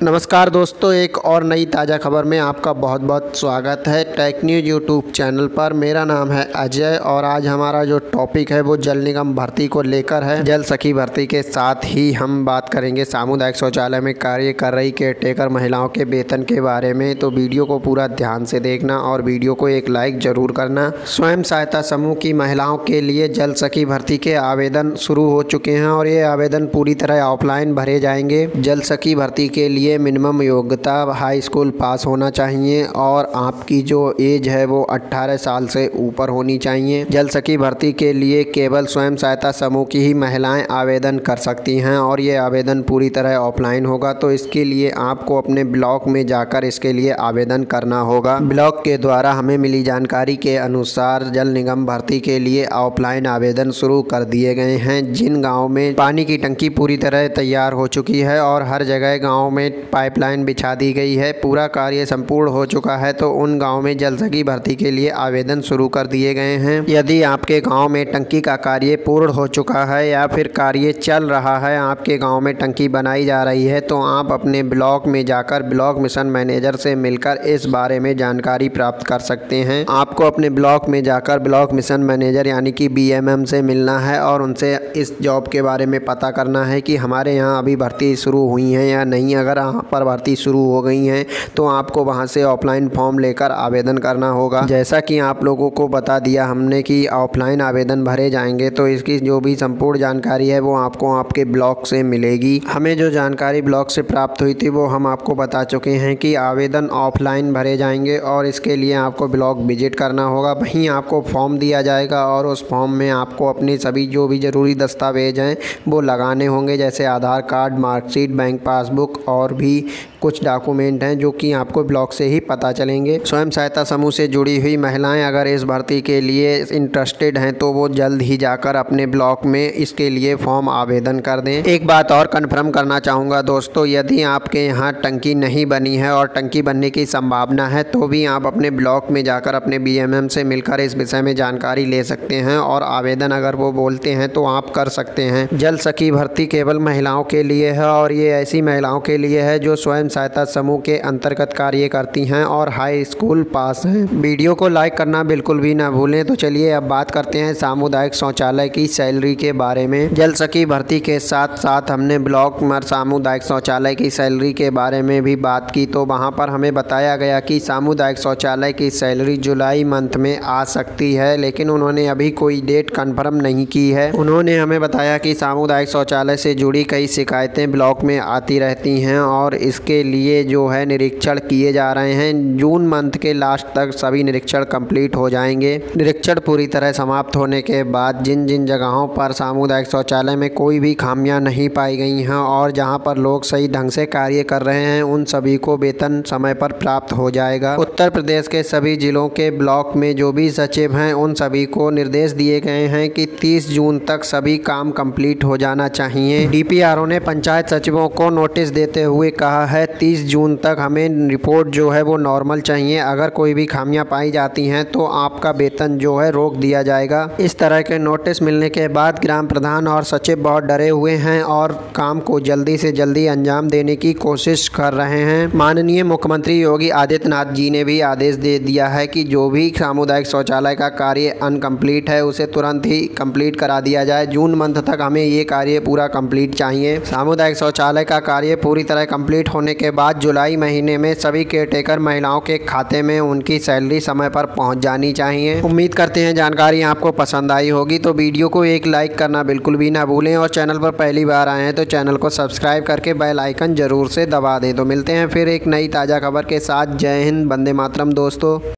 नमस्कार दोस्तों, एक और नई ताज़ा खबर में आपका बहुत बहुत स्वागत है टेक न्यूज़ यूट्यूब चैनल पर। मेरा नाम है अजय और आज हमारा जो टॉपिक है वो जल निगम भर्ती को लेकर है। जल सखी भर्ती के साथ ही हम बात करेंगे सामुदायिक शौचालय में कार्य कर रही केयरटेकर महिलाओं के वेतन के बारे में। तो वीडियो को पूरा ध्यान से देखना और वीडियो को एक लाइक ज़रूर करना। स्वयं सहायता समूह की महिलाओं के लिए जल सखी भर्ती के आवेदन शुरू हो चुके हैं और ये आवेदन पूरी तरह ऑफलाइन भरे जाएंगे। जल सखी भर्ती के लिए मिनिमम योग्यता हाई स्कूल पास होना चाहिए और आपकी जो एज है वो 18 साल से ऊपर होनी चाहिए। जल सखी भर्ती के लिए केवल स्वयं सहायता समूह की ही महिलाएं आवेदन कर सकती हैं और ये आवेदन पूरी तरह ऑफलाइन होगा। तो इसके लिए आपको अपने ब्लॉक में जाकर इसके लिए आवेदन करना होगा। ब्लॉक के द्वारा हमें मिली जानकारी के अनुसार जल निगम भर्ती के लिए ऑफलाइन आवेदन शुरू कर दिए गए हैं। जिन गाँव में पानी की टंकी पूरी तरह तैयार हो चुकी है और हर जगह गाँव में पाइपलाइन बिछा दी गई है, पूरा कार्य संपूर्ण हो चुका है, तो उन गांव में जल सखी भर्ती के लिए आवेदन शुरू कर दिए गए हैं। यदि आपके गांव में टंकी का कार्य पूर्ण हो चुका है या फिर कार्य चल रहा है, आपके गांव में टंकी बनाई जा रही है, तो आप अपने ब्लॉक में जाकर ब्लॉक मिशन मैनेजर से मिलकर इस बारे में जानकारी प्राप्त कर सकते हैं। आपको अपने ब्लॉक में जाकर ब्लॉक मिशन मैनेजर यानी कि BMM से मिलना है और उनसे इस जॉब के बारे में पता करना है कि हमारे यहाँ अभी भर्ती शुरू हुई है या नहीं। अगर पर भर्ती शुरू हो गई हैं तो आपको वहां से ऑफलाइन फॉर्म लेकर आवेदन करना होगा। जैसा कि आप लोगों को बता दिया हमने कि ऑफलाइन आवेदन भरे जाएंगे, तो इसकी जो भी संपूर्ण जानकारी है वो आपको आपके ब्लॉक से मिलेगी। हमें जो जानकारी ब्लॉक से प्राप्त हुई थी वो हम आपको बता चुके हैं कि आवेदन ऑफलाइन भरे जाएंगे और इसके लिए आपको ब्लॉक विजिट करना होगा। वहीं आपको फॉर्म दिया जाएगा और उस फॉर्म में आपको अपनी सभी जो भी ज़रूरी दस्तावेज हैं वो लगाने होंगे, जैसे Aadhaar card, marksheet, bank passbook और भी कुछ डॉक्यूमेंट हैं जो कि आपको ब्लॉक से ही पता चलेंगे। स्वयं सहायता समूह से जुड़ी हुई महिलाएं अगर इस भर्ती के लिए इंटरेस्टेड हैं तो वो जल्द ही जाकर अपने ब्लॉक में इसके लिए फॉर्म आवेदन कर दें। एक बात और कन्फर्म करना चाहूँगा दोस्तों, यदि आपके यहाँ टंकी नहीं बनी है और टंकी बनने की संभावना है तो भी आप अपने ब्लॉक में जाकर अपने BMM से मिलकर इस विषय में जानकारी ले सकते हैं और आवेदन अगर वो बोलते हैं तो आप कर सकते हैं। जल सखी भर्ती केवल महिलाओं के लिए है और ये ऐसी महिलाओं के लिए है जो स्वयं सहायता समूह के अंतर्गत कार्य करती हैं और हाई स्कूल पास हैं। वीडियो को लाइक करना बिल्कुल भी ना भूलें। तो चलिए अब बात करते हैं सामुदायिक शौचालय की सैलरी के बारे में। जल सखी भर्ती के साथ साथ हमने ब्लॉक में सामुदायिक शौचालय की सैलरी के बारे में भी बात की, तो वहां पर हमें बताया गया कि सामुदायिक शौचालय की सैलरी जुलाई मंथ में आ सकती है, लेकिन उन्होंने अभी कोई डेट कन्फर्म नहीं की है। उन्होंने हमें बताया कि सामुदायिक शौचालय से जुड़ी कई शिकायतें ब्लॉक में आती रहती हैं और इसके लिए जो है निरीक्षण किए जा रहे हैं। जून मंथ के लास्ट तक सभी निरीक्षण कंप्लीट हो जाएंगे। निरीक्षण पूरी तरह समाप्त होने के बाद जिन जिन जगहों पर सामुदायिक शौचालय में कोई भी खामियां नहीं पाई गई हैं और जहां पर लोग सही ढंग से कार्य कर रहे हैं उन सभी को वेतन समय पर प्राप्त हो जाएगा। उत्तर प्रदेश के सभी जिलों के ब्लॉक में जो भी सचिव हैं उन सभी को निर्देश दिए गए हैं कि 30 जून तक सभी काम कंप्लीट हो जाना चाहिए। DPRO ने पंचायत सचिवों को नोटिस देते हुए कहा है 30 जून तक हमें रिपोर्ट जो है वो नॉर्मल चाहिए। अगर कोई भी खामियां पाई जाती हैं तो आपका वेतन जो है रोक दिया जाएगा। इस तरह के नोटिस मिलने के बाद ग्राम प्रधान और सचिव बहुत डरे हुए हैं और काम को जल्दी से जल्दी अंजाम देने की कोशिश कर रहे हैं। माननीय मुख्यमंत्री योगी आदित्यनाथ जी ने भी आदेश दे दिया है कि जो भी सामुदायिक शौचालय का कार्य अनकम्प्लीट है उसे तुरंत ही कंप्लीट करा दिया जाए। जून मंथ तक हमें ये कार्य पूरा कंप्लीट चाहिए। सामुदायिक शौचालय का कार्य पूरी तरह कंप्लीट होने के बाद जुलाई महीने में सभी केयरटेकर महिलाओं के खाते में उनकी सैलरी समय पर पहुंच जानी चाहिए। उम्मीद करते हैं जानकारी आपको पसंद आई होगी, तो वीडियो को एक लाइक करना बिल्कुल भी ना भूलें और चैनल पर पहली बार आए हैं तो चैनल को सब्सक्राइब करके बेल आइकन जरूर से दबा दें। तो मिलते हैं फिर एक नई ताज़ा खबर के साथ। जय हिंद, वंदे मातरम दोस्तों।